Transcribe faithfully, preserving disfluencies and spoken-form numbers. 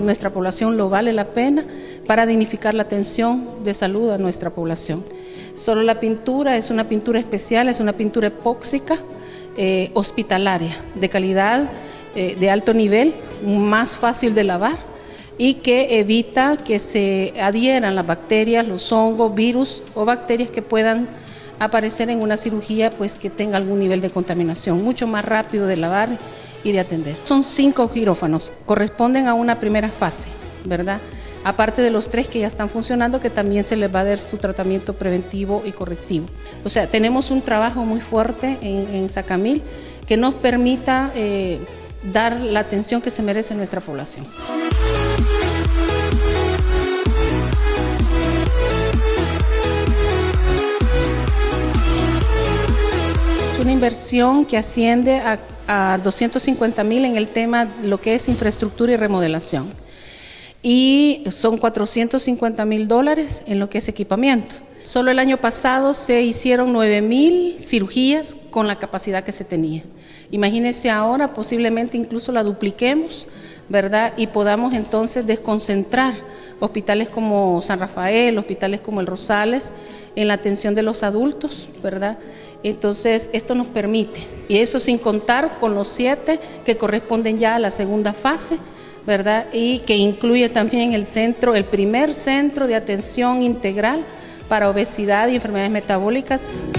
nuestra población lo vale la pena para dignificar la atención de salud a nuestra población. Solo la pintura es una pintura especial, es una pintura epóxica eh, hospitalaria, de calidad, eh, de alto nivel, más fácil de lavar y que evita que se adhieran las bacterias, los hongos, virus o bacterias que puedan aparecer en una cirugía pues que tenga algún nivel de contaminación, mucho más rápido de lavar y de atender. Son cinco quirófanos, corresponden a una primera fase, ¿verdad? Aparte de los tres que ya están funcionando, que también se les va a dar su tratamiento preventivo y correctivo. O sea, tenemos un trabajo muy fuerte en, en Sacamil que nos permita eh, dar la atención que se merece nuestra población. Una inversión que asciende a, a doscientos cincuenta mil en el tema lo que es infraestructura y remodelación y son cuatrocientos cincuenta mil dólares en lo que es equipamiento. Solo el año pasado se hicieron nueve mil cirugías con la capacidad que se tenía. Imagínense ahora, posiblemente incluso la dupliquemos, ¿verdad? Y podamos entonces desconcentrar hospitales como San Rafael, hospitales como el Rosales, en la atención de los adultos, ¿verdad? Entonces, esto nos permite, y eso sin contar con los siete que corresponden ya a la segunda fase, ¿verdad? Y que incluye también el centro, el primer centro de atención integral para obesidad y enfermedades metabólicas